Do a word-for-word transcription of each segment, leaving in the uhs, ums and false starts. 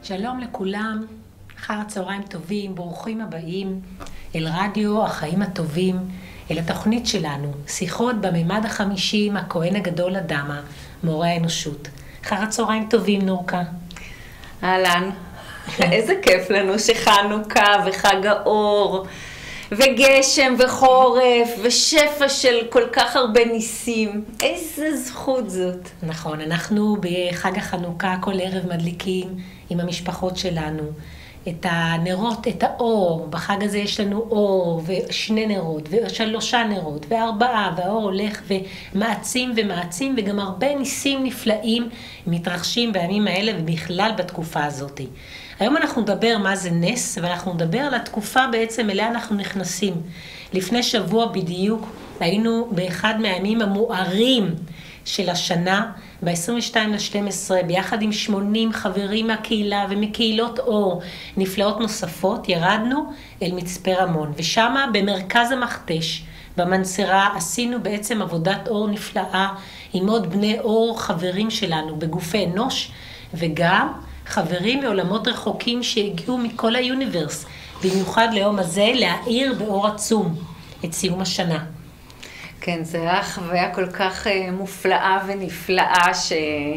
שלום לכולם, אחר הצהריים טובים, ברוכים הבאים אל רדיו החיים הטובים, אל התוכנית שלנו, שיחות בממד החמישי עם הכהן הגדול אדמה, מורה האנושות. אחר הצהריים טובים, נורקה. אהלן, איזה כיף לנו שחנוכה וחג האור וגשם וחורף ושפע של כל כך הרבה ניסים. איזה זכות זאת. נכון, אנחנו בחג החנוכה כל ערב מדליקים עם המשפחות שלנו את הנרות, את האור. בחג הזה יש לנו אור ושני נרות ושלושה נרות וארבעה, והאור הולך ומעצים ומעצים, וגם הרבה ניסים נפלאים מתרחשים בימים האלה ובכלל בתקופה הזאת. היום אנחנו נדבר מה זה נס, ואנחנו נדבר על התקופה בעצם אליה אנחנו נכנסים. לפני שבוע בדיוק היינו באחד מהימים המוארים של השנה, ב-עשרים ושתיים לשתים עשרה, ביחד עם שמונים חברים מהקהילה ומקהילות אור נפלאות נוספות, ירדנו אל מצפה רמון, ושם במרכז המכתש, במנסרה, עשינו בעצם עבודת אור נפלאה עם עוד בני אור חברים שלנו בגופי אנוש, וגם חברים מעולמות רחוקים שהגיעו מכל היוניברס, במיוחד ליום הזה להאיר באור עצום את סיום השנה. כן, זו הייתה חוויה כל כך מופלאה ונפלאה ש...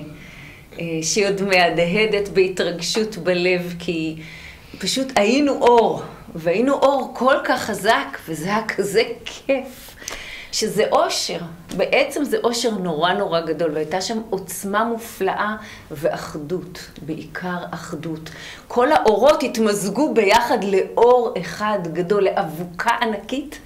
שהיא עוד מהדהדת בהתרגשות בלב, כי פשוט היינו אור, והיינו אור כל כך חזק, וזה היה כזה כיף, שזה אושר. בעצם זה אושר נורא נורא גדול, והייתה שם עוצמה מופלאה ואחדות, בעיקר אחדות. כל האורות התמזגו ביחד לאור אחד גדול, לאבוקה ענקית,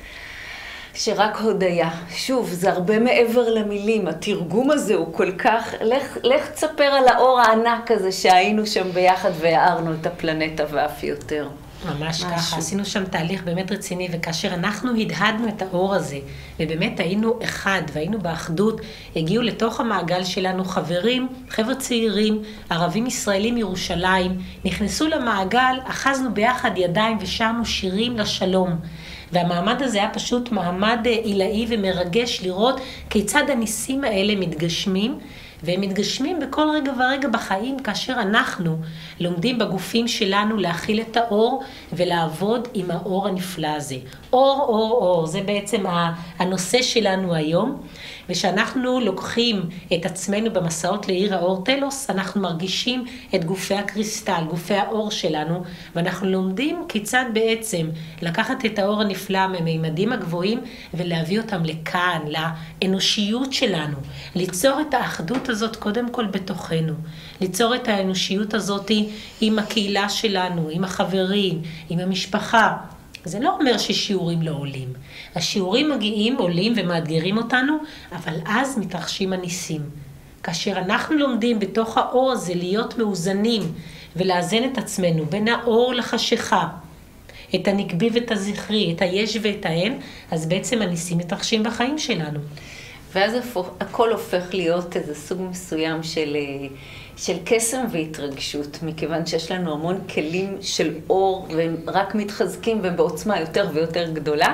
שרק הודיה. שוב, זה הרבה מעבר למילים. התרגום הזה הוא כל כך... לך, לך תספר על האור הענק הזה שהיינו שם ביחד והארנו את הפלנטה ואף יותר. ממש משהו. ככה, עשינו שם תהליך באמת רציני, וכאשר אנחנו הדהדנו את האור הזה, ובאמת היינו אחד והיינו באחדות, הגיעו לתוך המעגל שלנו חברים, חבר'ה צעירים, ערבים ישראלים מירושלים, נכנסו למעגל, אחזנו ביחד ידיים ושרנו שירים לשלום. והמעמד הזה היה פשוט מעמד עילאי ומרגש לראות כיצד הניסים האלה מתגשמים, והם מתגשמים בכל רגע ורגע בחיים, כאשר אנחנו לומדים בגופים שלנו להכיל את האור ולעבוד עם האור הנפלא הזה. אור, אור, אור, זה בעצם הנושא שלנו היום, ושאנחנו לוקחים את עצמנו במסעות לעיר האור טלוס, אנחנו מרגישים את גופי הקריסטל, גופי האור שלנו, ואנחנו לומדים כיצד בעצם לקחת את האור הנפלא מהמימדים הגבוהים ולהביא אותם לכאן, לאנושיות שלנו, ליצור את האחדות הזאת קודם כל בתוכנו, ליצור את האנושיות הזאת עם הקהילה שלנו, עם החברים, עם המשפחה. זה לא אומר ששיעורים לא עולים. השיעורים מגיעים, עולים ומאתגרים אותנו, אבל אז מתרחשים הניסים. כאשר אנחנו לומדים בתוך האור הזה להיות מאוזנים ולאזן את עצמנו בין האור לחשיכה, את הנקבי ואת הזכרי, את היש ואת האין, אז בעצם הניסים מתרחשים בחיים שלנו. ואז הכל הופך להיות איזה סוג מסוים של, של קסם והתרגשות, מכיוון שיש לנו המון כלים של אור, והם רק מתחזקים והם בעוצמה יותר ויותר גדולה.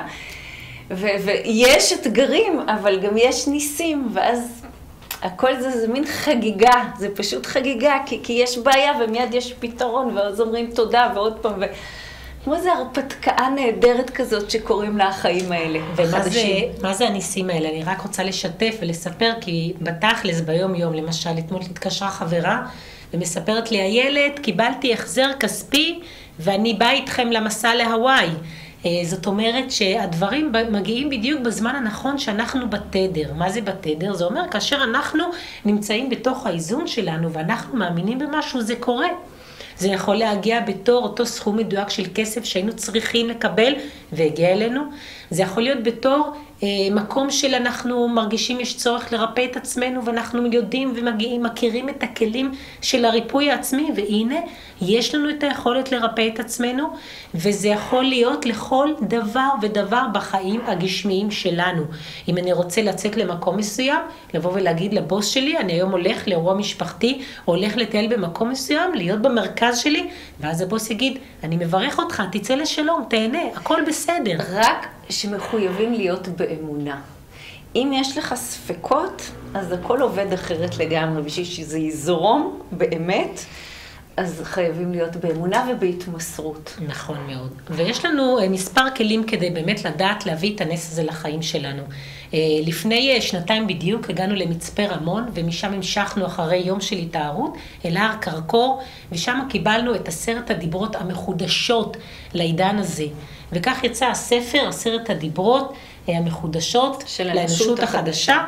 ו, ויש אתגרים, אבל גם יש ניסים, ואז הכל זה, זה מין חגיגה, זה פשוט חגיגה, כי, כי יש בעיה ומיד יש פתרון, ואז אומרים תודה ועוד פעם, ו... כמו זה הרפתקה נהדרת כזאת שקוראים לה החיים האלה. ומה זה, מה זה הניסים האלה? אני רק רוצה לשתף ולספר, כי בתכלס ביום יום, למשל, אתמול התקשרה חברה ומספרת לי, הילד, קיבלתי החזר כספי ואני באה איתכם למסע להוואי. זאת אומרת שהדברים מגיעים בדיוק בזמן הנכון שאנחנו בתדר. מה זה בתדר? זה אומר כאשר אנחנו נמצאים בתוך האיזון שלנו ואנחנו מאמינים במשהו, זה קורה. זה יכול להגיע בתור אותו סכום מדויק של כסף שהיינו צריכים לקבל והגיע אלינו. זה יכול להיות בתור אה, מקום של אנחנו מרגישים יש צורך לרפא את עצמנו, ואנחנו יודעים ומגיעים, מכירים את הכלים של הריפוי העצמי, והנה יש לנו את היכולת לרפא את עצמנו, וזה יכול להיות לכל דבר ודבר בחיים הגשמיים שלנו. אם אני רוצה לצאת למקום מסוים, לבוא ולהגיד לבוס שלי, אני היום הולך לאירוע משפחתי, או הולך לטייל במקום מסוים, להיות במרכז שלי, ואז הבוס יגיד, אני מברך אותך, תצא לשלום, תהנה, הכל בסדר. רק שמחויבים להיות באמונה. אם יש לך ספקות, אז הכל עובד אחרת לגמרי, בשביל שזה יזרום באמת, אז חייבים להיות באמונה ובהתמסרות. נכון מאוד. ויש לנו מספר כלים כדי באמת לדעת להביא את הנס הזה לחיים שלנו. לפני שנתיים בדיוק הגענו למצפה רמון, ומשם המשכנו אחרי יום של התארות אל הר כרכור, ושם קיבלנו את עשרת הדיברות המחודשות לעידן הזה. וכך יצא הספר, עשרת הדיברות המחודשות של לאנושות החדשה,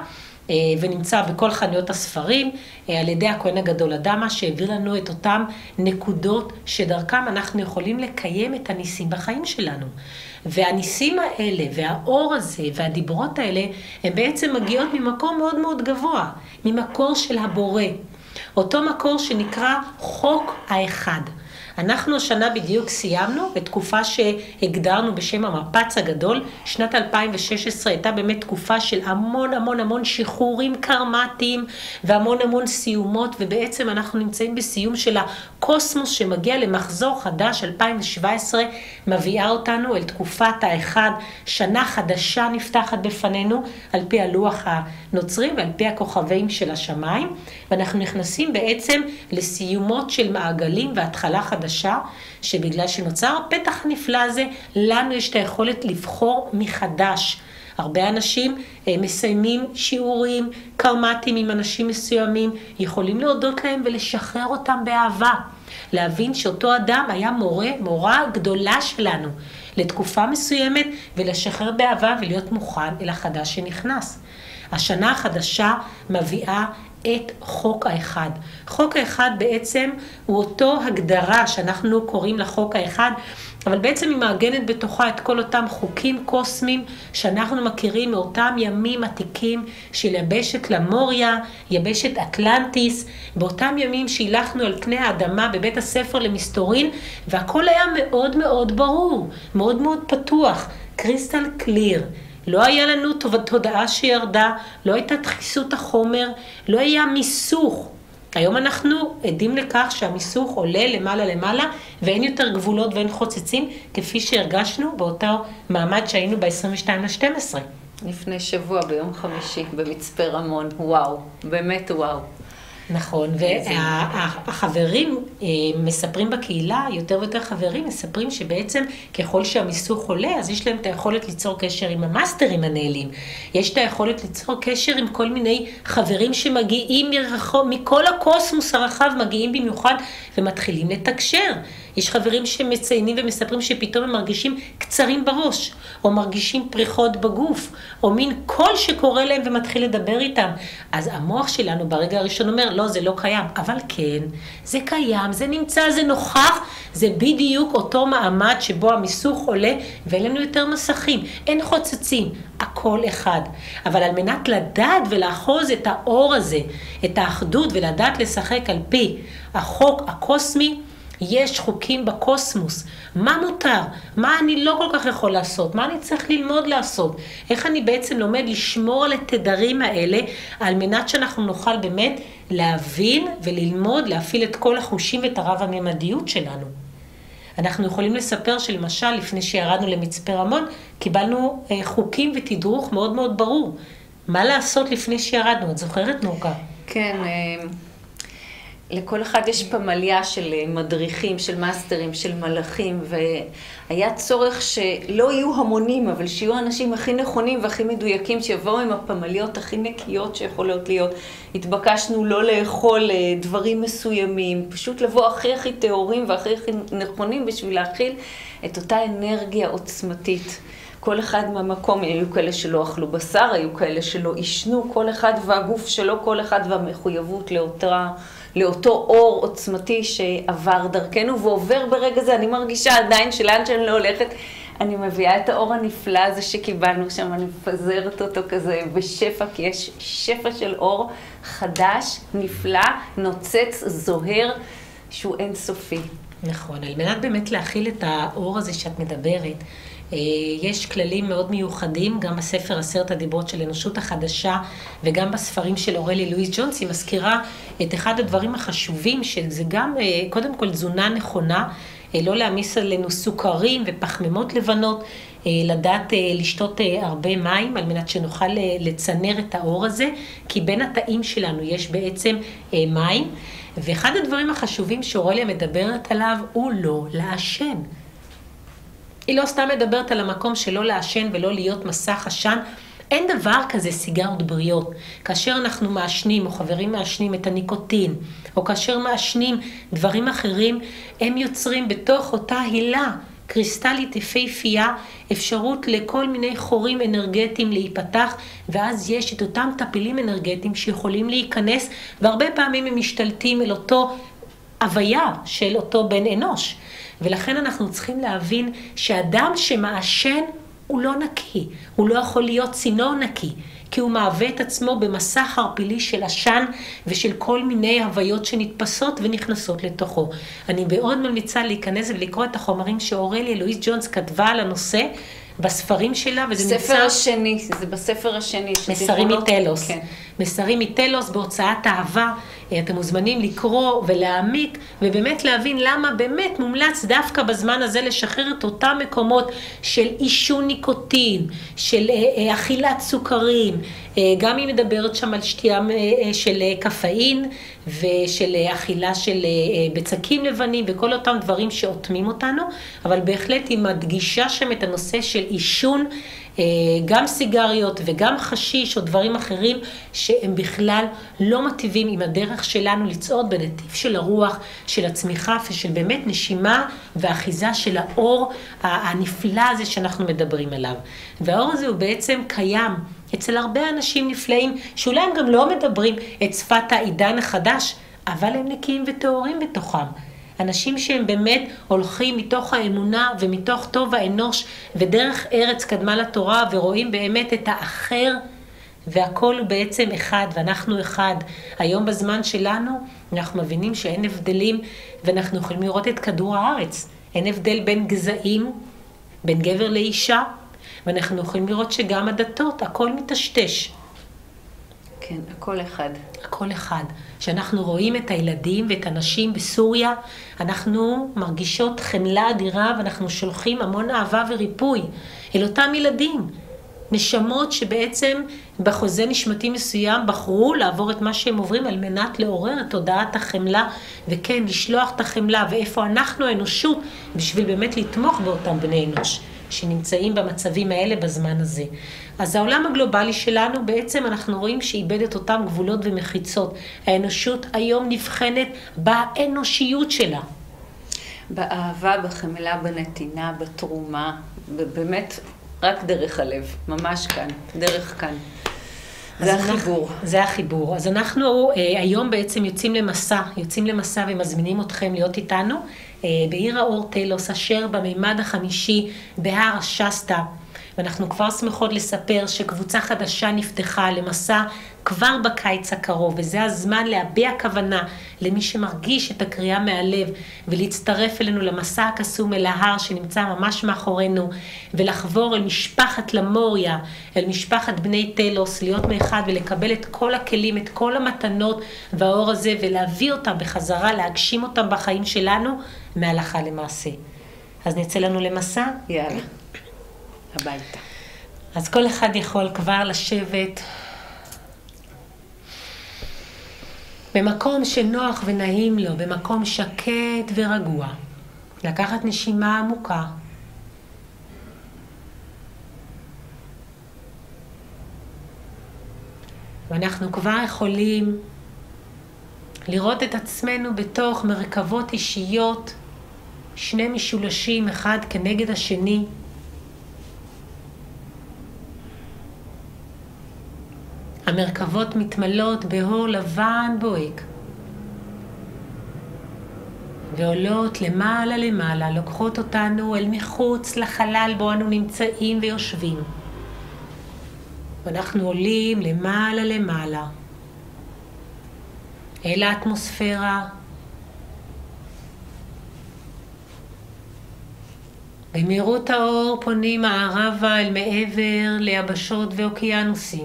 ונמצא בכל חנויות הספרים, על ידי הכהן הגדול אדמה, שהעביר לנו את אותם נקודות שדרכם אנחנו יכולים לקיים את הניסים בחיים שלנו. והניסים האלה, והאור הזה, והדיברות האלה, הם בעצם מגיעות ממקום מאוד מאוד גבוה, ממקור של הבורא. אותו מקור שנקרא חוק האחד. אנחנו השנה בדיוק סיימנו בתקופה שהגדרנו בשם המפץ הגדול. שנת אלפיים ושש עשרה הייתה באמת תקופה של המון המון המון שחרורים קרמטיים והמון המון סיומות, ובעצם אנחנו נמצאים בסיום של הקוסמוס שמגיע למחזור חדש. אלפיים שבע עשרה מביאה אותנו אל תקופת האחד, שנה חדשה נפתחת בפנינו על פי הלוח הנוצרי ועל פי הכוכבים של השמיים, ואנחנו נכנסים בעצם לסיומות של מעגלים והתחלה חדשה, שבגלל שנוצר הפתח הנפלא הזה, לנו יש את היכולת לבחור מחדש. הרבה אנשים מסיימים שיעורים קרמטיים עם אנשים מסוימים, יכולים להודות להם ולשחרר אותם באהבה. להבין שאותו אדם היה מורה, מורה גדולה שלנו לתקופה מסוימת, ולשחרר באהבה ולהיות מוכן אל החדש שנכנס. השנה החדשה מביאה את חוק האחד. חוק האחד בעצם הוא אותו הגדרה שאנחנו קוראים לחוק האחד, אבל בעצם היא מעגנת בתוכה את כל אותם חוקים קוסמיים שאנחנו מכירים מאותם ימים עתיקים של יבשת למוריה, יבשת אטלנטיס, באותם ימים שהילכנו על פני האדמה בבית הספר למסתורין, והכל היה מאוד מאוד ברור, מאוד מאוד פתוח, קריסטל קליר. לא היה לנו תודעה שירדה, לא הייתה דחיסות החומר, לא היה מיסוך. היום אנחנו עדים לכך שהמיסוך עולה למעלה למעלה, ואין יותר גבולות ואין חוצצים, כפי שהרגשנו באותו מעמד שהיינו ב-עשרים ושתיים לשתים עשרה. לפני שבוע ביום חמישי במצפה רמון, וואו, באמת וואו. נכון, והחברים מספרים בקהילה, יותר ויותר חברים מספרים שבעצם ככל שהמיסוך עולה, אז יש להם את היכולת ליצור קשר עם המאסטרים הנעלים. יש את היכולת ליצור קשר עם כל מיני חברים שמגיעים מרחוב, מכל הקוסמוס הרחב, מגיעים במיוחד ומתחילים לתקשר. יש חברים שמציינים ומספרים שפתאום הם מרגישים קצרים בראש, או מרגישים פריחות בגוף, או מין קול שקורא להם ומתחיל לדבר איתם. אז המוח שלנו ברגע הראשון אומר, לא, זה לא קיים. אבל כן, זה קיים, זה נמצא, זה נוכח, זה בדיוק אותו מעמד שבו המיסוך עולה, ואין לנו יותר מסכים, אין חוצצים, הכל אחד. אבל על מנת לדעת ולאחוז את האור הזה, את האחדות, ולדעת לשחק על פי החוק הקוסמי, יש חוקים בקוסמוס. מה מותר? מה אני לא כל כך יכול לעשות? מה אני צריך ללמוד לעשות? איך אני בעצם לומד לשמור על התדרים האלה, על מנת שאנחנו נוכל באמת להבין וללמוד, להפעיל את כל החושים ואת הרב הממדיות שלנו. אנחנו יכולים לספר שלמשל, לפני שירדנו למצפה רמון, קיבלנו חוקים ותדרוך מאוד מאוד ברור. מה לעשות לפני שירדנו? את זוכרת, נורקה? כן, לכל אחד יש פמליה של מדריכים, של מאסטרים, של מלאכים, והיה צורך שלא יהיו המונים, אבל שיהיו אנשים הכי נכונים והכי מדויקים, שיבואו עם הפמליות הכי נקיות שיכולות להיות. התבקשנו לא לאכול דברים מסוימים, פשוט לבוא הכי הכי טהורים והכי הכי נכונים בשביל להכיל את אותה אנרגיה עוצמתית. כל אחד מהמקום, היו כאלה שלא אכלו בשר, היו כאלה שלא ישנו, כל אחד והגוף שלו, כל אחד והמחויבות לאותה, לאותו אור עוצמתי שעבר דרכנו ועובר ברגע זה. אני מרגישה עדיין שלאן שאני לא הולכת, אני מביאה את האור הנפלא הזה שקיבלנו שם, אני מפזרת אותו כזה בשפע, כי יש שפע של אור חדש, נפלא, נוצץ, זוהר, שהוא אינסופי. נכון, על מנת באמת להכיל את האור הזה שאת מדברת, יש כללים מאוד מיוחדים, גם בספר עשרת הדיברות של אנושות החדשה, וגם בספרים של אורלי לואיס ג'ונס. היא מזכירה את אחד הדברים החשובים, שזה גם קודם כל תזונה נכונה, לא להעמיס עלינו סוכרים ופחמימות לבנות, לדעת לשתות הרבה מים על מנת שנוכל לצנר את האור הזה, כי בין התאים שלנו יש בעצם מים, ואחד הדברים החשובים שאורליה מדברת עליו הוא לא לעשן. היא לא סתם מדברת על המקום שלא לעשן ולא להיות מסך עשן. אין דבר כזה סיגריות בריאות. כאשר אנחנו מעשנים או חברים מעשנים את הניקוטין, או כאשר מעשנים דברים אחרים, הם יוצרים בתוך אותה הילה קריסטלית יפהפייה אפשרות לכל מיני חורים אנרגטיים להיפתח, ואז יש את אותם טפילים אנרגטיים שיכולים להיכנס, והרבה פעמים הם משתלטים אל אותו הוויה של אותו בן אנוש. ולכן אנחנו צריכים להבין שאדם שמעשן הוא לא נקי, הוא לא יכול להיות צינור נקי, כי הוא מהווה את עצמו במסך ערפילי של עשן ושל כל מיני הוויות שנתפסות ונכנסות לתוכו. אני מאוד ממליצה להיכנס ולקרוא את החומרים שאורליה לואיס ג'ונס כתבה על הנושא בספרים שלה, וזה נמצא... ספר השני, זה בספר השני. מסרים מטלוס. כן. מסרים מטלוס בהוצאת אהבה. אתם מוזמנים לקרוא ולהעמיק, ובאמת להבין למה באמת מומלץ דווקא בזמן הזה לשחרר את אותם מקומות של עישון ניקוטין, של אכילת סוכרים, גם היא מדברת שם על שתייה של קפאין, ושל אכילה של בצקים לבנים, וכל אותם דברים שאוטמים אותנו, אבל בהחלט היא מדגישה שם את הנושא של עישון, גם סיגריות וגם חשיש או דברים אחרים שהם בכלל לא מטיבים עם הדרך שלנו לצעוד בנתיב של הרוח, של הצמיחה ושל באמת נשימה ואחיזה של האור הנפלא הזה שאנחנו מדברים עליו. והאור הזה הוא בעצם קיים אצל הרבה אנשים נפלאים שאולי הם גם לא מדברים את שפת העידן החדש, אבל הם נקיים וטהורים בתוכם. אנשים שהם באמת הולכים מתוך האמונה ומתוך טוב האנוש ודרך ארץ קדמה לתורה ורואים באמת את האחר, והכל הוא בעצם אחד ואנחנו אחד. היום בזמן שלנו אנחנו מבינים שאין הבדלים, ואנחנו יכולים לראות את כדור הארץ. אין הבדל בין גזעים, בין גבר לאישה, ואנחנו יכולים לראות שגם הדתות, הכל מטשטש. כן, הכל אחד. הכל אחד. כשאנחנו רואים את הילדים ואת הנשים בסוריה, אנחנו מרגישות חמלה אדירה, ואנחנו שולחים המון אהבה וריפוי אל אותם ילדים. נשמות שבעצם בחוזה נשמתי מסוים בחרו לעבור את מה שהם עוברים על מנת לעורר את תודעת החמלה, וכן, לשלוח את החמלה, ואיפה אנחנו האנושות בשביל באמת לתמוך באותם בני אנוש שנמצאים במצבים האלה בזמן הזה. אז העולם הגלובלי שלנו בעצם אנחנו רואים שאיבד את אותם גבולות ומחיצות. האנושות היום נבחנת באנושיות שלה. באהבה, בחמלה, בנתינה, בתרומה, באמת רק דרך הלב, ממש כאן, דרך כאן. זה החיבור. זה החיבור. אז אנחנו היום בעצם יוצאים למסע, יוצאים למסע ומזמינים אתכם להיות איתנו בעיר האור טלוס, אשר במימד החמישי בהר השסטה. ואנחנו כבר שמחות לספר שקבוצה חדשה נפתחה למסע כבר בקיץ הקרוב, וזה הזמן להביע כוונה למי שמרגיש את הקריאה מהלב ולהצטרף אלינו למסע הקסום אל ההר שנמצא ממש מאחורינו, ולחבור אל משפחת למוריה, אל משפחת בני טלוס, להיות מאחד ולקבל את כל הכלים, את כל המתנות והאור הזה, ולהביא אותם בחזרה, להגשים אותם בחיים שלנו מהלכה למעשה. אז נצא לנו למסע? יאללה. הביתה. אז כל אחד יכול כבר לשבת במקום שנוח ונעים לו, במקום שקט ורגוע. לקחת נשימה עמוקה. ואנחנו כבר יכולים לראות את עצמנו בתוך מרכבות אישיות, שני משולשים אחד כנגד השני. המרכבות מתמלות באור לבן בוהק, ועולות למעלה למעלה, לוקחות אותנו אל מחוץ לחלל בו אנו נמצאים ויושבים. ואנחנו עולים למעלה למעלה, אל האטמוספירה, במהירות האור פונים מערבה אל מעבר ליבשות ואוקיינוסים.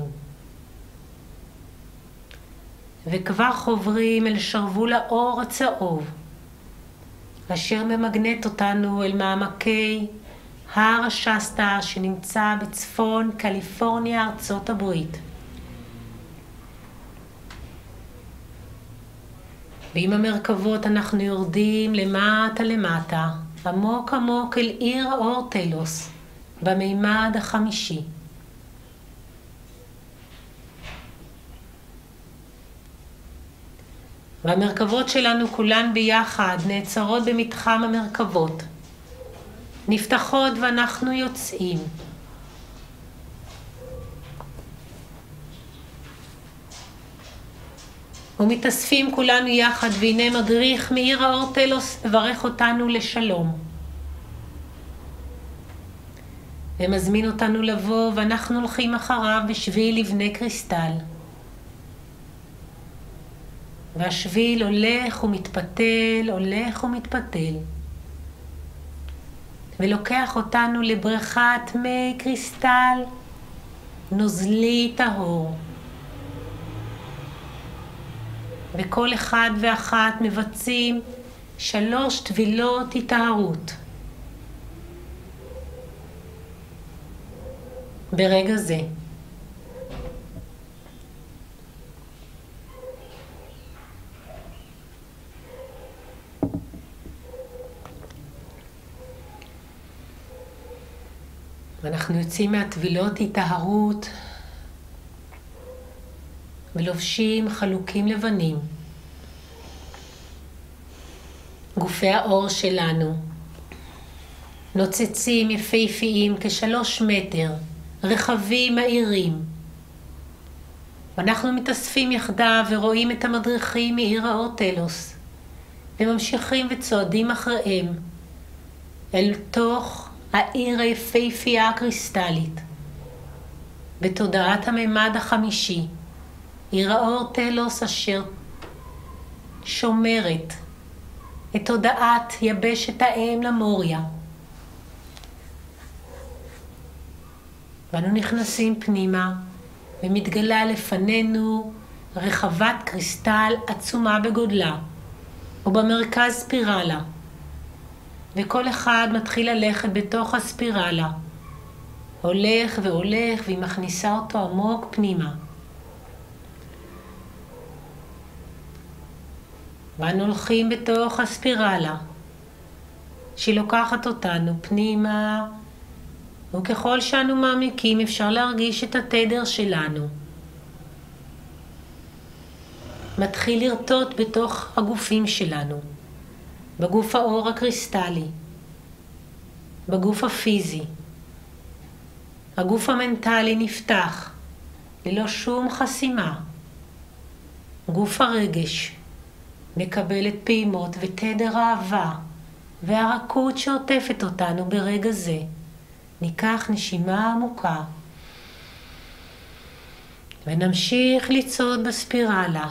וכבר חוברים אל שרבול האור הצהוב, אשר ממגנט אותנו אל מעמקי הר השסטה שנמצא בצפון קליפורניה, ארצות הברית. ועם המרכבות אנחנו יורדים למטה למטה, עמוק עמוק אל עיר האור טלוס, במימד החמישי. והמרכבות שלנו כולן ביחד נעצרות במתחם המרכבות. נפתחות ואנחנו יוצאים. ומתאספים כולנו יחד, והנה מדריך מעיר האור טלוס מברך אותנו לשלום. ומזמין אותנו לבוא, ואנחנו הולכים אחריו בשביל לבני קריסטל. והשביל הולך ומתפתל, הולך ומתפתל. ולוקח אותנו לבריכת מי קריסטל נוזלי טהור. וכל אחד ואחת מבצעים שלוש טבילות התארות. ברגע זה. ואנחנו יוצאים מהטבילות התארות ולובשים חלוקים לבנים. גופי האור שלנו נוצצים יפהפיים כשלוש מטר, רחבים מהירים. ואנחנו מתאספים יחדיו ורואים את המדריכים מעיר האור טלוס, וממשיכים וצועדים אחריהם אל תוך העיר היפהפייה הקריסטלית, בתודעת הממד החמישי, עיר האור טלוס אשר שומרת את תודעת יבשת האם למוריה. ואנו נכנסים פנימה, ומתגלה לפנינו רחבת קריסטל עצומה בגודלה, ובמרכז ספירלה. וכל אחד מתחיל ללכת בתוך הספירלה. הולך והולך, והיא מכניסה אותו עמוק פנימה. ואנו הולכים בתוך הספירלה, שהיא לוקחת אותנו פנימה, וככל שאנו מעמיקים אפשר להרגיש את התדר שלנו. מתחיל לרטוט בתוך הגופים שלנו, בגוף האור הקריסטלי, בגוף הפיזי. הגוף המנטלי נפתח ללא שום חסימה. גוף הרגש מקבל את פעימות ותדר האהבה והרכות שעוטפת אותנו ברגע זה. ניקח נשימה עמוקה ונמשיך לצעוד בספירלה.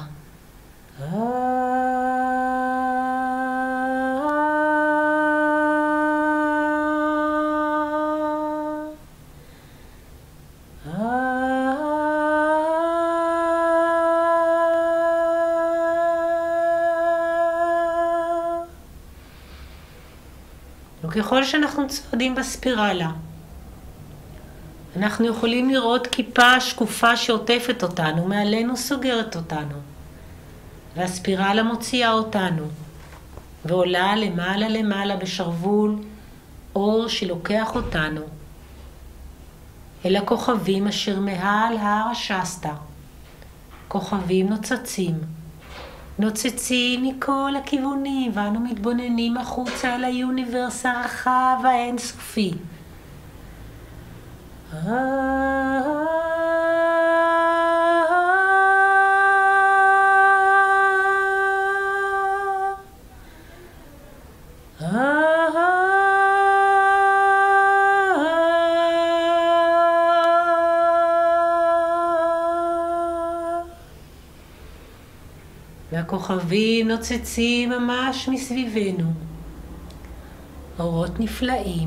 וככל שאנחנו צועדים בספירלה, אנחנו יכולים לראות כיפה שקופה שעוטפת אותנו, מעלינו סוגרת אותנו. והספירלה מוציאה אותנו, ועולה למעלה למעלה בשרוול אור שלוקח אותנו אל הכוכבים אשר מעל הר השסטה. כוכבים נוצצים, נוצצים מכל הכיוונים, ואנו מתבוננים החוצה אל היוניברס הרחב האינסופי. והכוכבים נוצצים ממש מסביבנו, אורות נפלאים.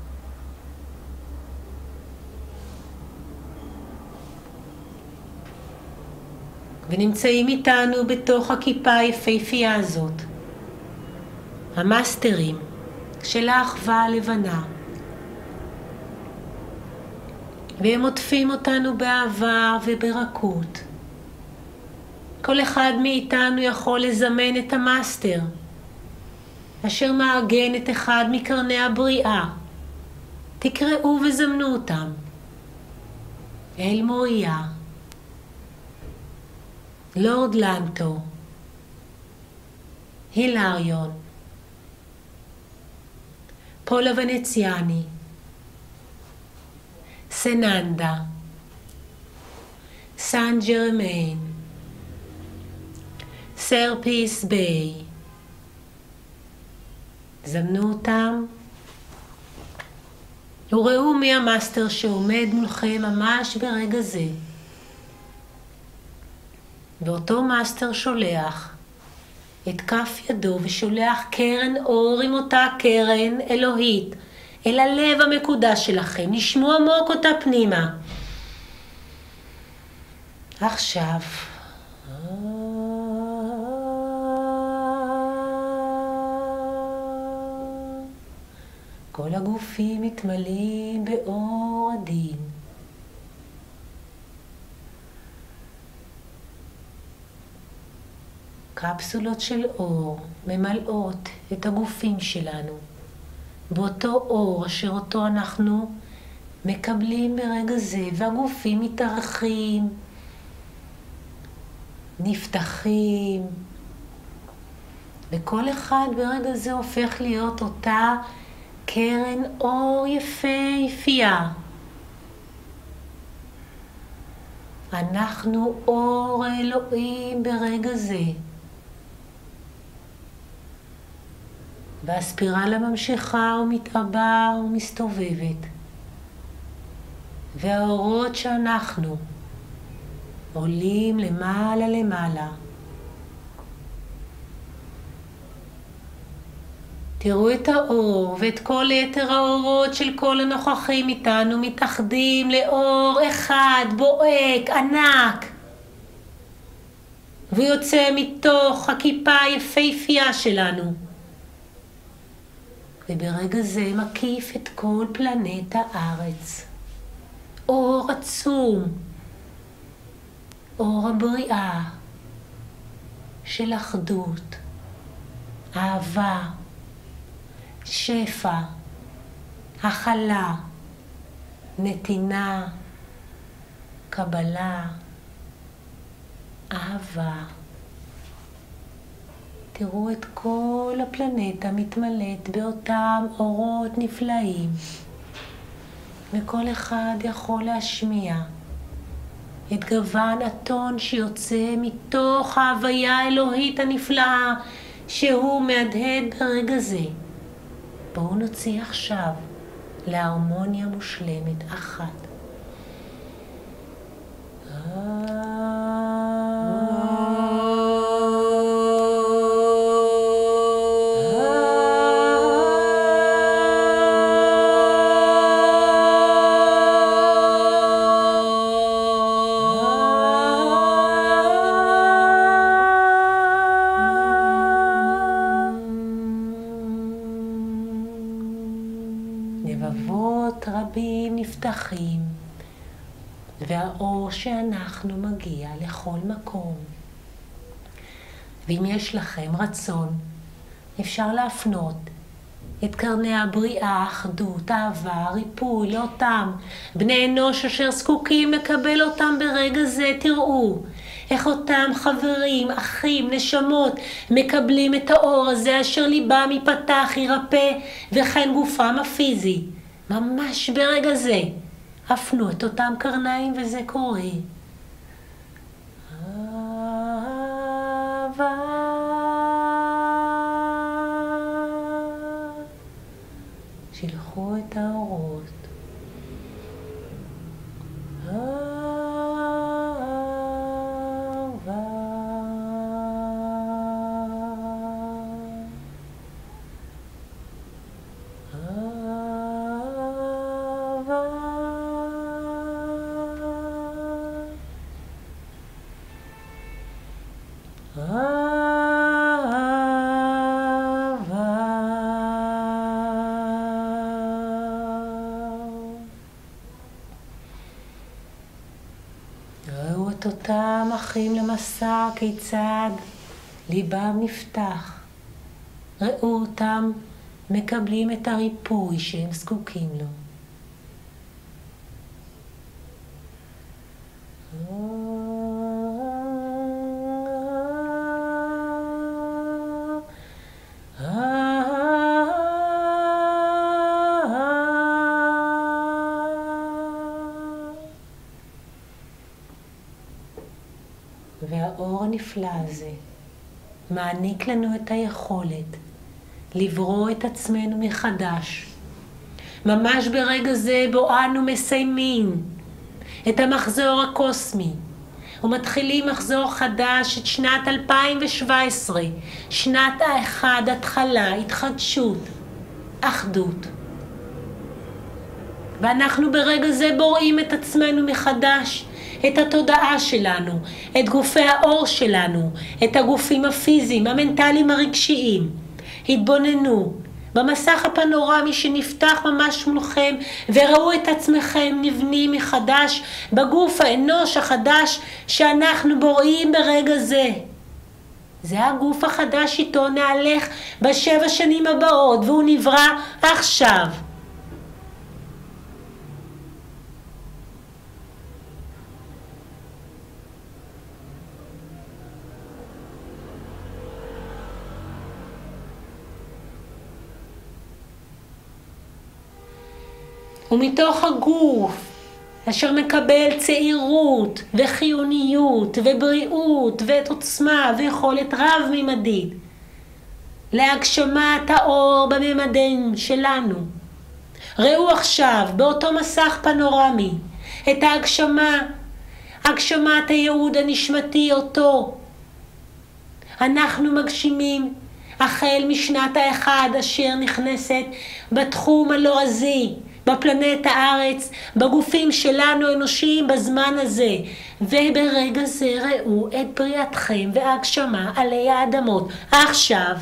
ונמצאים איתנו בתוך הכיפה היפהפייה הזאת המאסטרים של האחווה הלבנה, והם עוטפים אותנו באהבה וברכות, כל אחד מאיתנו יכול לזמן את המאסטר, אשר מעגן את אחד מקרני הבריאה. תקראו וזמנו אותם. אל מוריה, לורד לנטו, הילריון, פולה ונציאני, סננדה, סן ג'רמיין, סר פיס ביי. זמנו אותם וראו מי המאסטר שעומד מולכם ממש ברגע זה. ואותו מאסטר שולח את כף ידו ושולח קרן אור עם אותה קרן אלוהית אל הלב המקודש שלכם. נשמו עמוק אותה פנימה. עכשיו כל הגופים מתמלאים באור עדין. קפסולות של אור ממלאות את הגופים שלנו באותו אור אשר אותו אנחנו מקבלים ברגע זה, והגופים מתארחים, נפתחים, וכל אחד ברגע זה הופך להיות אותה קרן אור יפהפייה. אנחנו אור האלוהים ברגע זה. והספירלה ממשיכה ומתעבה ומסתובבת. והאורות שאנחנו עולים למעלה למעלה. תראו את האור ואת כל יתר האורות של כל הנוכחים איתנו מתאחדים לאור אחד בועק ענק, ויוצא מתוך הכיפה היפהפייה שלנו, וברגע זה מקיף את כל פלנטה הארץ. אור עצום, אור הבריאה של אחדות, אהבה, שפע, הכלה, נתינה, קבלה, אהבה. תראו את כל הפלנטה מתמלאת באותם אורות נפלאים, וכל אחד יכול להשמיע את גוון הטון שיוצא מתוך ההוויה האלוהית הנפלאה שהוא מהדהד ברגע זה. בואו נוציא עכשיו להרמוניה מושלמת אחת. לבבות רבים נפתחים, והאור שאנחנו מגיע לכל מקום. ואם יש לכם רצון, אפשר להפנות את קרני הבריאה, האחדות, האהבה, הריפוי לאותם בני אנוש אשר זקוקים לקבל אותם ברגע זה. תראו איך אותם חברים, אחים, נשמות מקבלים את האור הזה אשר ליבם ייפתח, יירפא, וכן גופם הפיזי. ממש ברגע זה הפנו את אותם קרניים וזה קורה. אהבה, שילחו את האורות. את אותם אחים למסע, כיצד ליבם נפתח. ראו אותם מקבלים את הריפוי שהם זקוקים לו. והאור הנפלא הזה מעניק לנו את היכולת לברוא את עצמנו מחדש. ממש ברגע זה בו אנו מסיימים את המחזור הקוסמי ומתחילים מחזור חדש את שנת אלפיים שבע עשרה, שנת האחד, התחלה, התחדשות, אחדות. ואנחנו ברגע זה בוראים את עצמנו מחדש, את התודעה שלנו, את גופי האור שלנו, את הגופים הפיזיים, המנטליים, הרגשיים. התבוננו במסך הפנורמי שנפתח ממש מולכם, וראו את עצמכם נבנים מחדש בגוף האנוש החדש שאנחנו בוראים ברגע זה. זה הגוף החדש איתו נהלך בשבע שנים הבאות, והוא נברא עכשיו. ומתוך הגוף אשר מקבל צעירות וחיוניות ובריאות ואת עוצמה ויכולת רב-ממדית להגשמת האור בממדים שלנו. ראו עכשיו באותו מסך פנורמי את ההגשמה, הגשמת הייעוד הנשמתי אותו אנחנו מגשימים החל משנת האחד אשר נכנסת בתחום הלועזי, בפלנטה הארץ, בגופים שלנו אנושיים בזמן הזה. וברגע זה ראו את בריאתכם והגשמה עלי האדמות. עכשיו.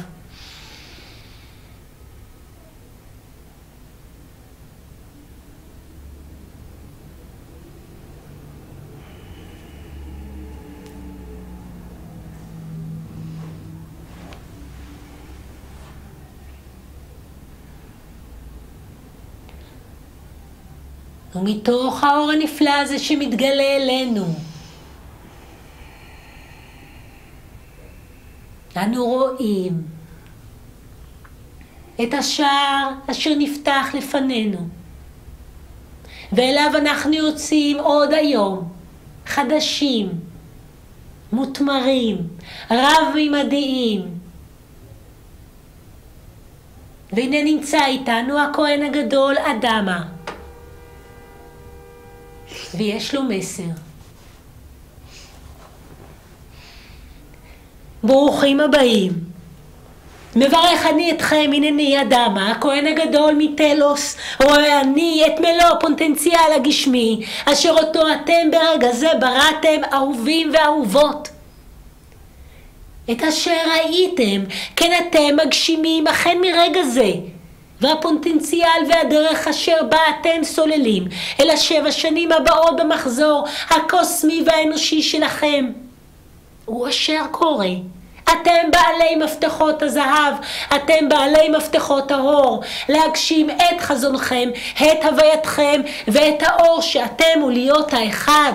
ומתוך האור הנפלא הזה שמתגלה אלינו, אנו רואים את השער אשר נפתח לפנינו, ואליו אנחנו יוצאים עוד היום, חדשים, מותמרים, רב-ממדיים. והנה נמצא איתנו הכהן הגדול אדמה, ויש לו מסר. ברוכים הבאים. מברך אני אתכם, הנני אדמה, הכהן הגדול מתלוס, רואה אני את מלוא הפוטנציאל הגשמי, אשר אותו אתם ברגע זה בראתם, אהובים ואהובות. את אשר ראיתם, כן אתם מגשימים אכן מרגע זה, והפוטנציאל והדרך אשר בה אתם סוללים אל השבע שנים הבאות במחזור הקוסמי והאנושי שלכם. הוא אשר קורה. אתם בעלי מפתחות הזהב, אתם בעלי מפתחות האור, להגשים את חזונכם, את הווייתכם ואת האור שאתם הוא להיות האחד.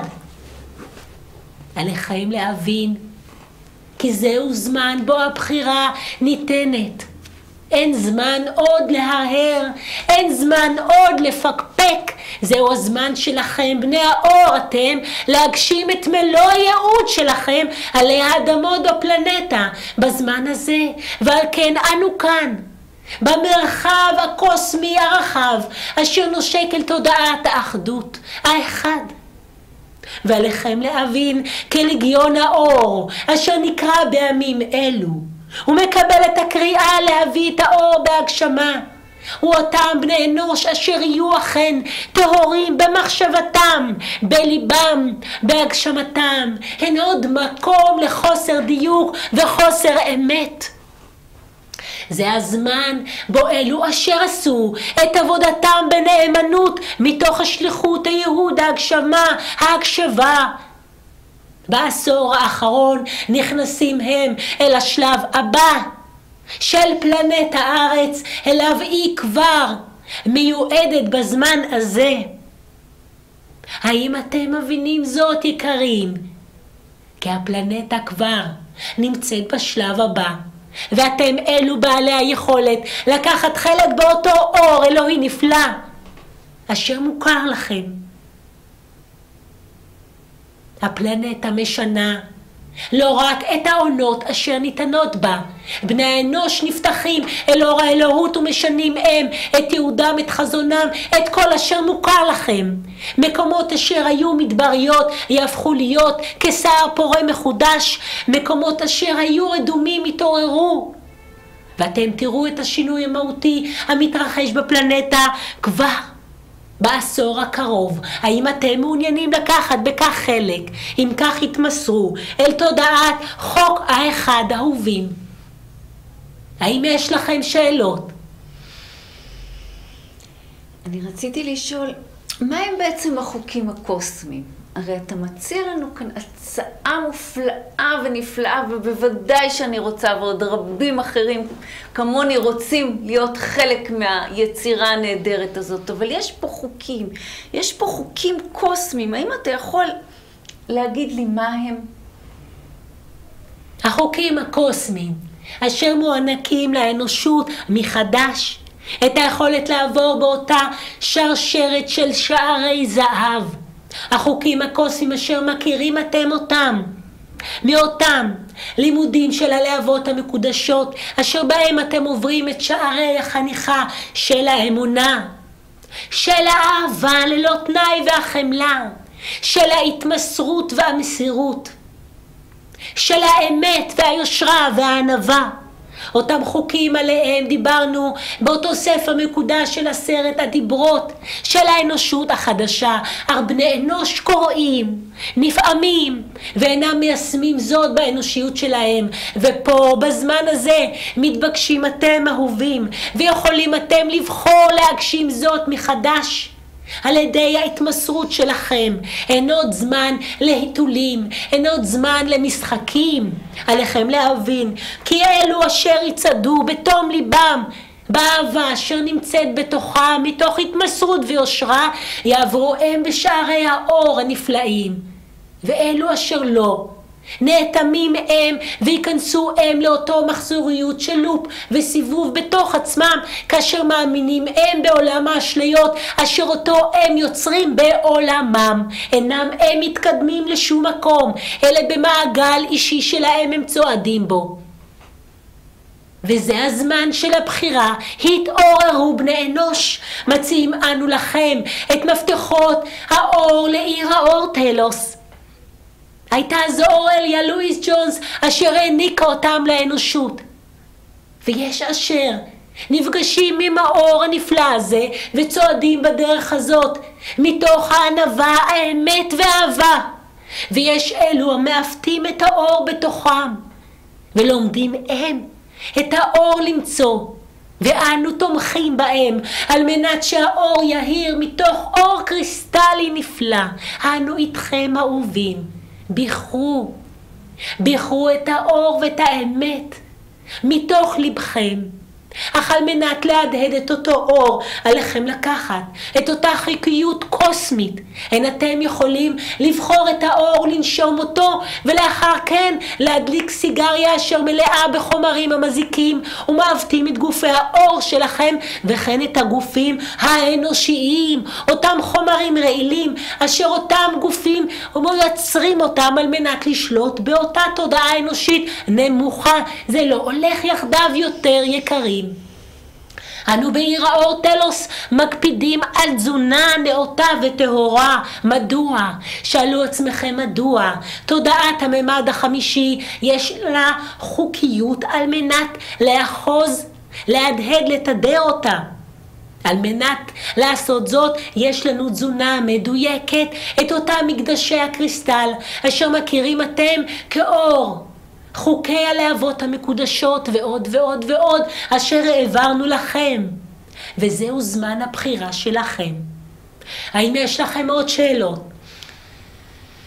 עליכם להבין, כי זהו זמן בו הבחירה ניתנת. אין זמן עוד להרהר, אין זמן עוד לפקפק. זהו הזמן שלכם, בני האור אתם, להגשים את מלוא הייעוד שלכם עלי האדמות בפלנטה בזמן הזה. ועל כן אנו כאן, במרחב הקוסמי הרחב, אשר נושק אל תודעת האחדות, האחד. ועליכם להבין כלגיון האור, אשר נקרא בימים אלו, הוא מקבל את הקריאה להביא את האור בהגשמה. הוא אותם בני אנוש אשר יהיו אכן טהורים במחשבתם, בליבם, בהגשמתם. אין עוד מקום לחוסר דיוק וחוסר אמת. זה הזמן בו אלו אשר עשו את עבודתם בנאמנות מתוך השליחות, הייעוד, ההגשמה, ההקשבה, בעשור האחרון נכנסים הם אל השלב הבא של פלנט הארץ, אליו היא כבר מיועדת בזמן הזה. האם אתם מבינים זאת, יקרים? כי הפלנטה כבר נמצאת בשלב הבא, ואתם אלו בעלי היכולת לקחת חלק באותו אור אלוהי נפלא אשר מוכר לכם. הפלנטה משנה לא רק את העונות אשר ניתנות בה. בני האנוש נפתחים אל אור האלוהות ומשנים הם את יהודם, את חזונם, את כל אשר מוכר לכם. מקומות אשר היו מדבריות יהפכו להיות כסער פורה מחודש. מקומות אשר היו רדומים יתעוררו. ואתם תראו את השינוי המהותי המתרחש בפלנטה כבר בעשור הקרוב. האם אתם מעוניינים לקחת בכך חלק? אם כך התמסרו אל תודעת חוק האחד אהובים. האם יש לכם שאלות? אני רציתי לשאול, מה הם בעצם החוקים הקוסמיים? הרי אתה מציע לנו כאן הצעה מופלאה ונפלאה, ובוודאי שאני רוצה, ועוד רבים אחרים כמוני רוצים להיות חלק מהיצירה הנהדרת הזאת. אבל יש פה חוקים, יש פה חוקים קוסמיים. האם אתה יכול להגיד לי מה הם? החוקים הקוסמיים אשר מוענקים לאנושות מחדש את היכולת לעבור באותה שרשרת של שערי זהב. החוקים הקוסמיים אשר מכירים אתם אותם מאותם לימודים של הלהבות המקודשות אשר בהם אתם עוברים את שערי החניכה של האמונה, של האהבה ללא תנאי והחמלה, של ההתמסרות והמסירות, של האמת והיושרה והענווה. אותם חוקים עליהם דיברנו באותו ספר מקודש של עשרת הדיברות של האנושות החדשה. אך בני אנוש קוראים, נפעמים ואינם מיישמים זאת באנושיות שלהם. ופה בזמן הזה מתבקשים אתם אהובים, ויכולים אתם לבחור להגשים זאת מחדש על ידי ההתמסרות שלכם. אין עוד זמן להיטולים, אין עוד זמן למשחקים. עליכם להבין כי אלו אשר יצעדו בתום ליבם באהבה אשר נמצאת בתוכם מתוך התמסרות ויושרה יעברו הם בשערי האור הנפלאים, ואלו אשר לא נאטמים הם ויכנסו הם לאותו מחזוריות של לופ וסיבוב בתוך עצמם, כאשר מאמינים הם בעולם האשליות אשר אותו הם יוצרים בעולמם. אינם הם מתקדמים לשום מקום, אלא במעגל אישי שלהם הם צועדים בו. וזה הזמן של הבחירה. התעוררו בני אנוש, מציעים אנו לכם את מפתחות האור לעיר האור טלוס. הייתה זו אורליה לואיס ג'ונס אשר העניקה אותם לאנושות. ויש אשר נפגשים עם האור הנפלא הזה וצועדים בדרך הזאת מתוך הענווה, האמת והאהבה. ויש אלו המאפתים את האור בתוכם ולומדים הם את האור למצוא, ואנו תומכים בהם על מנת שהאור יהיר מתוך אור קריסטלי נפלא. אנו איתכם אהובים. בחרו, בחרו את האור ואת האמת מתוך לבכם. אך על מנת להדהד את אותו אור עליכם לקחת את אותה חיקיות קוסמית. אין אתם יכולים לבחור את האור, לנשום אותו, ולאחר כן להדליק סיגריה אשר מלאה בחומרים המזיקים ומעוותים את גופי האור שלכם וכן את הגופים האנושיים. אותם חומרים רעילים אשר אותם גופים מייצרים אותם על מנת לשלוט באותה תודעה אנושית נמוכה. זה לא הולך יחדיו יותר, יקרים. אנו בעיר האור טלוס מקפידים על תזונה נאותה וטהורה. מדוע? שאלו עצמכם מדוע. תודעת הממד החמישי יש לה חוקיות על מנת לאחוז, להדהד, לתדר אותה. על מנת לעשות זאת יש לנו תזונה מדויקת, את אותם מקדשי הקריסטל אשר מכירים אתם כאור, חוקי הלהבות המקודשות ועוד ועוד ועוד אשר העברנו לכם. וזהו זמן הבחירה שלכם. האם יש לכם עוד שאלות?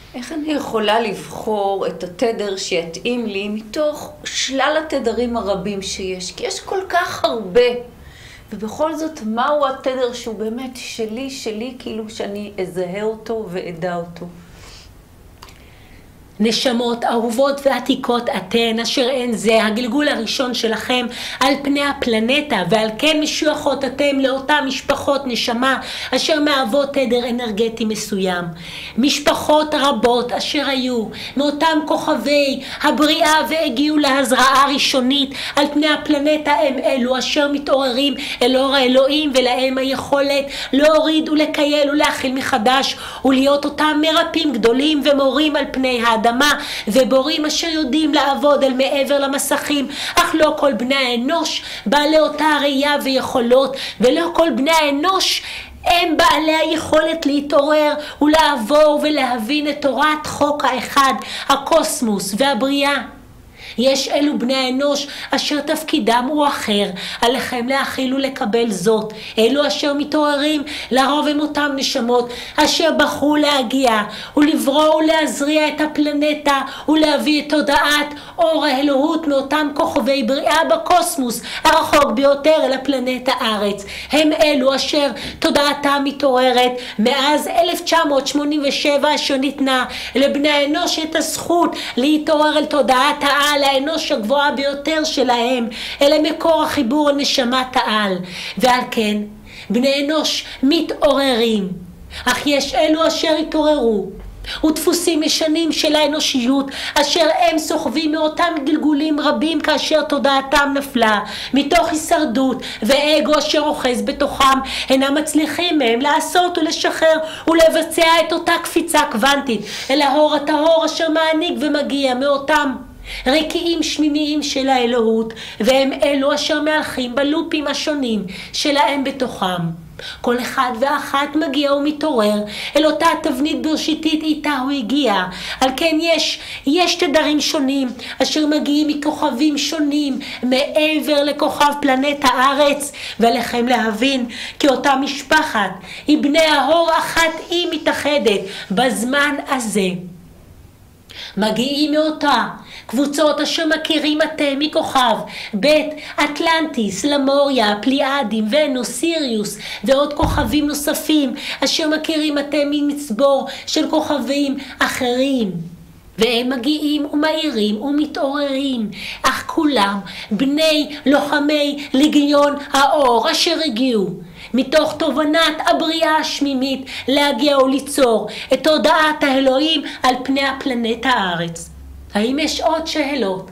איך אני יכולה לבחור את התדר שיתאים לי מתוך שלל התדרים הרבים שיש? כי יש כל כך הרבה. ובכל זאת, מהו התדר שהוא באמת שלי, שלי, כאילו שאני אזהה אותו ואדע אותו? נשמות אהובות ועתיקות אתן, אשר אין זה הגלגול הראשון שלכם על פני הפלנטה, ועל כן משויכות אתם לאותה משפחות נשמה אשר מהוות תדר אנרגטי מסוים. משפחות רבות אשר היו מאותם כוכבי הבריאה והגיעו להזרעה ראשונית על פני הפלנטה הם אלו אשר מתעוררים אל אור האלוהים, ולהם היכולת להוריד ולקייל ולהכיל מחדש ולהיות אותם מרפאים גדולים ומורים על פני האדם ובורים אשר יודעים לעבוד על מעבר למסכים, אך לא כל בני האנוש בעלי אותה ראייה ויכולות, ולא כל בני האנוש הם בעלי היכולת להתעורר ולעבור ולהבין את תורת חוק האחד, הקוסמוס והבריאה. יש אלו בני האנוש אשר תפקידם הוא אחר, עליכם להכיל ולקבל זאת. אלו אשר מתעוררים לרוב הם אותם נשמות אשר בחרו להגיע ולברוא ולהזריע את הפלנטה ולהביא את תודעת אור האלוהות מאותם כוכבי בריאה בקוסמוס הרחוק ביותר אל הפלנטה הארץ. הם אלו אשר תודעתם מתעוררת מאז אלף תשע מאות שמונים ושבע, אשר ניתנה לבני האנוש את הזכות להתעורר אל תודעת העל, האנוש הגבוהה ביותר שלהם, אלה מקור החיבור לנשמת העל. ועל כן בני אנוש מתעוררים, אך יש אלו אשר התעוררו ודפוסים ישנים של האנושיות אשר הם סוחבים מאותם גלגולים רבים כאשר תודעתם נפלה מתוך הישרדות ואגו אשר אוחז בתוכם, אינם מצליחים מהם לעשות ולשחרר ולבצע את אותה קפיצה קוונטית אל האור הטהור אשר מעניק ומגיע מאותם רקיעים שמימיים של האלוהות, והם אלו אשר מהלכים בלופים השונים שלהם בתוכם. כל אחד ואחת מגיע ומתעורר אל אותה תבנית בראשיתית איתה הוא הגיע. על כן יש, יש תדרים שונים אשר מגיעים מכוכבים שונים מעבר לכוכב פלנטה הארץ, ועליכם להבין כי אותה משפחת היא בני האור אחת היא מתאחדת בזמן הזה. מגיעים מאותה קבוצות אשר מכירים אתם מכוכב בית אטלנטיס, למוריה, פליאדים, ונוס, סיריוס ועוד כוכבים נוספים אשר מכירים אתם ממצבור של כוכבים אחרים, והם מגיעים ומאירים ומתעוררים, אך כולם בני לוחמי לגיון האור אשר הגיעו מתוך תובנת הבריאה השמימית להגיע וליצור את תודעת האלוהים על פני הפלנטה הארץ. האם יש עוד שאלות?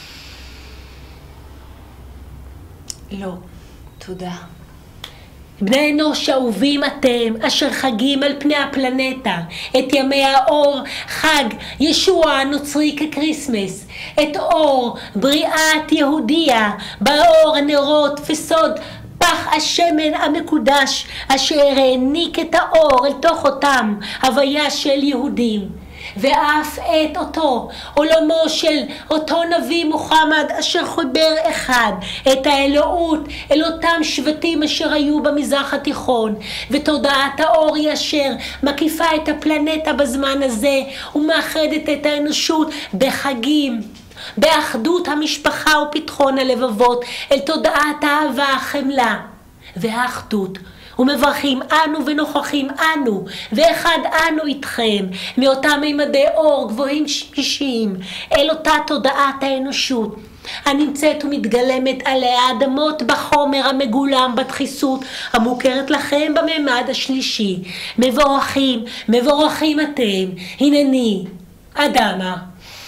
לא, תודה. בני אנוש אהובים אתם אשר חגים על פני הפלנטה את ימי האור, חג ישוע הנוצרי כקריסמס, את אור בריאת יהודיה באור הנרות וסוד פח השמן המקודש אשר העניק את האור אל תוך אותם הוויה של יהודים, ואף את אותו עולמו של אותו נביא מוחמד אשר חיבר אחד את האלוהות אל אותם שבטים אשר היו במזרח התיכון, ותודעת האור היא אשר מקיפה את הפלנטה בזמן הזה ומאחדת את האנושות בחגים, באחדות המשפחה ופתחון הלבבות אל תודעת האהבה, החמלה והאחדות. ומברכים אנו ונוכחים אנו ואחד אנו איתכם מאותם מימדי אור גבוהים שישיים אל אותה תודעת האנושות הנמצאת ומתגלמת עלי האדמות בחומר המגולם בדחיסות המוכרת לכם בממד השלישי. מבורכים, מבורכים אתם, הנני אדמה.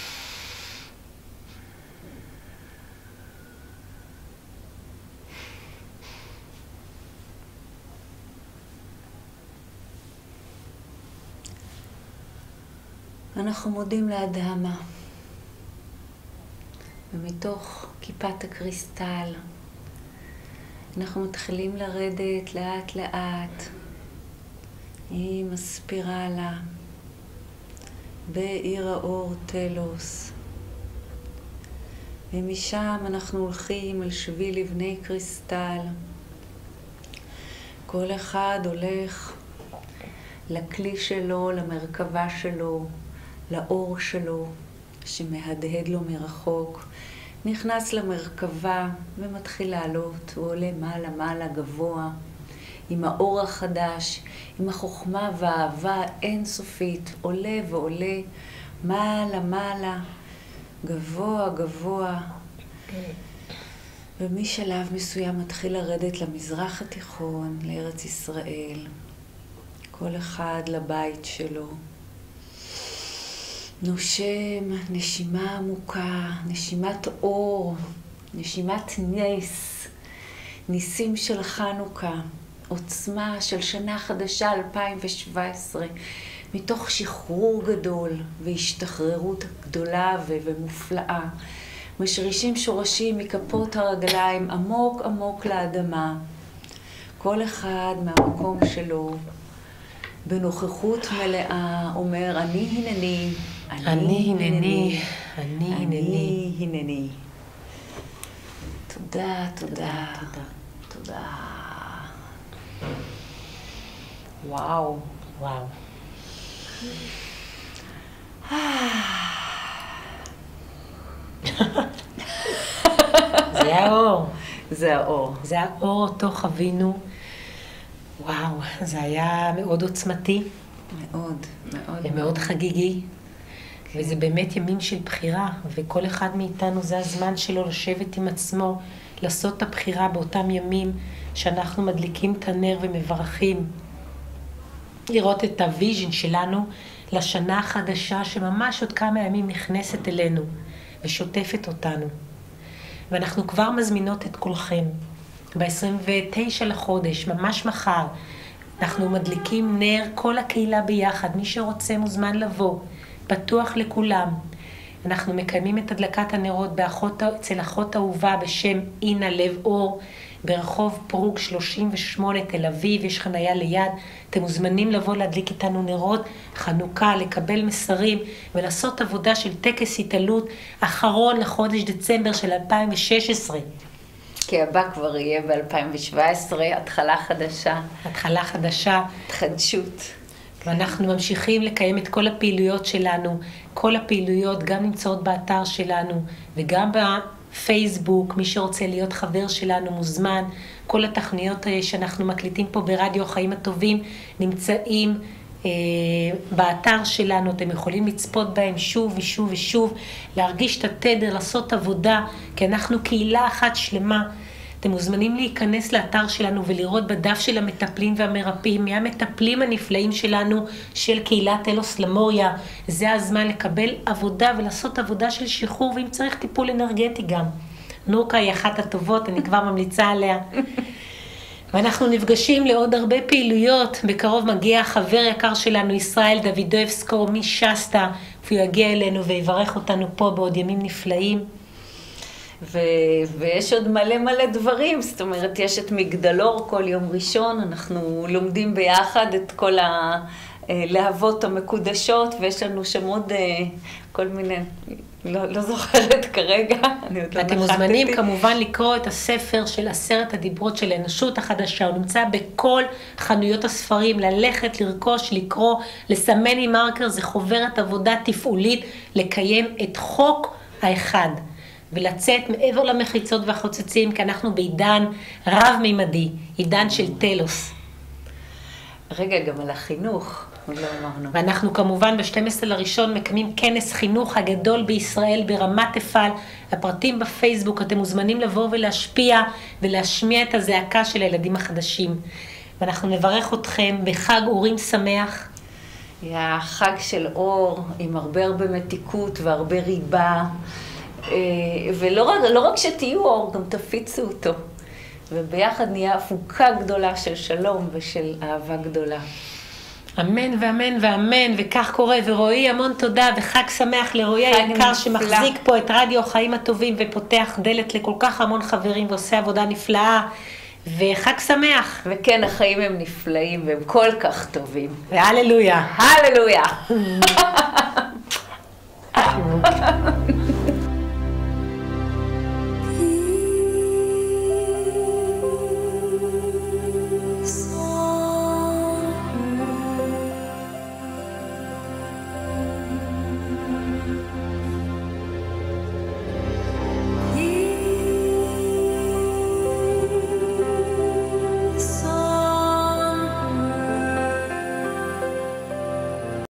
אנחנו מודים לאדמה, ומתוך כיפת הקריסטל אנחנו מתחילים לרדת לאט לאט עם הספירלה בעיר האור טלוס, ומשם אנחנו הולכים על שביל לבני קריסטל. כל אחד הולך לכלי שלו, למרכבה שלו, לאור שלו שמהדהד לו מרחוק, נכנס למרכבה ומתחיל לעלות, הוא עולה מעלה מעלה גבוה, עם האור החדש, עם החוכמה והאהבה אינסופית, עולה ועולה, מעלה מעלה, גבוה גבוה, ומשלב מסוים מתחיל לרדת למזרח התיכון, לארץ ישראל, כל אחד לבית שלו. נושם, נשימה עמוקה, נשימת אור, נשימת נס, ניסים של חנוכה, עוצמה של שנה חדשה אלפיים שבע עשרה, מתוך שחרור גדול והשתחררות גדולה ומופלאה. משרישים שורשים מכפות הרגליים עמוק עמוק לאדמה, כל אחד מהמקום שלו, בנוכחות מלאה, אומר, אני הנני, אני הנני, אני הנני. אני הנני. תודה, תודה, תודה. וואו. וואו. זה האור. זה האור. זה האור אותו חווינו. וואו, זה היה מאוד עוצמתי. מאוד, מאוד. ומאוד חגיגי. כן. וזה באמת ימים של בחירה, וכל אחד מאיתנו זה הזמן שלו לשבת עם עצמו, לעשות את הבחירה באותם ימים שאנחנו מדליקים את הנר ומברכים. לראות את הוויז'ן שלנו לשנה החדשה שממש עוד כמה ימים נכנסת אלינו ושוטפת אותנו. ואנחנו כבר מזמינות את כולכם. ב-עשרים ותשעה לחודש, ממש מחר, אנחנו מדליקים נר כל הקהילה ביחד. מי שרוצה מוזמן לבוא, פתוח לכולם. אנחנו מקיימים את הדלקת הנרות באחות, אצל אחות אהובה בשם אינה לב אור, ברחוב פרוג שלושים ושמונה תל אביב, יש חניה ליד. אתם מוזמנים לבוא להדליק איתנו נרות חנוכה, לקבל מסרים ולעשות עבודה של טקס התעלות אחרון לחודש דצמבר של אלפיים ושש עשרה. כי הבא כבר יהיה ב-אלפיים שבע עשרה, התחלה חדשה. התחלה חדשה. התחדשות. ואנחנו ממשיכים לקיים את כל הפעילויות שלנו. כל הפעילויות גם נמצאות באתר שלנו וגם בפייסבוק. מי שרוצה להיות חבר שלנו מוזמן. כל התכניות שאנחנו מקליטים פה ברדיו החיים הטובים נמצאים אה, באתר שלנו. אתם יכולים לצפות בהם שוב ושוב ושוב, להרגיש את התדר, לעשות עבודה, כי אנחנו קהילה אחת שלמה. אתם מוזמנים להיכנס לאתר שלנו ולראות בדף של המטפלים והמרפאים, מהמטפלים הנפלאים שלנו של קהילת אלוס למוריה. זה הזמן לקבל עבודה ולעשות עבודה של שחרור, ואם צריך טיפול אנרגטי גם. נורקה היא אחת הטובות, אני כבר ממליצה עליה. ואנחנו נפגשים לעוד הרבה פעילויות. בקרוב מגיע חבר יקר שלנו, ישראל דוידובסקו משסטה, והוא יגיע אלינו ויברך אותנו פה בעוד ימים נפלאים. ו- ויש עוד מלא מלא דברים, זאת אומרת, יש את מגדלור כל יום ראשון, אנחנו לומדים ביחד את כל הלהבות המקודשות, ויש לנו שם עוד כל מיני, לא, לא זוכרת כרגע, אני עוד לא אתם מוזמנים כמובן לקרוא את הספר של עשרת הדיברות של האנושות החדשה, הוא נמצא בכל חנויות הספרים, ללכת, לרכוש, לקרוא, לסמן עם מרקר, זה חוברת עבודה תפעולית, לקיים את חוק האחד. ולצאת מעבר למחיצות והחוצצים, כי אנחנו בעידן רב-מימדי, עידן של טלוס. רגע, גם על החינוך, עוד לא אמרנו. ואנחנו כמובן ב-שנים עשר לראשון מקיימים כנס חינוך הגדול בישראל ברמת אפעל. הפרטים בפייסבוק, אתם מוזמנים לבוא ולהשפיע ולהשמיע את הזעקה של הילדים החדשים. ואנחנו נברך אתכם בחג אורים שמח. היה חג של אור עם הרבה הרבה מתיקות והרבה ריבה. ולא רק, לא רק שתהיו אור, גם תפיצו אותו. וביחד נהיה הפוקה גדולה של שלום ושל אהבה גדולה. אמן ואמן ואמן, וכך קורה. ורועי, המון תודה וחג שמח לרועי היקר שמחזיק פה את רדיו החיים הטובים ופותח דלת לכל כך המון חברים ועושה עבודה נפלאה. וחג שמח. וכן, החיים הם נפלאים והם כל כך טובים. והללויה. הללויה.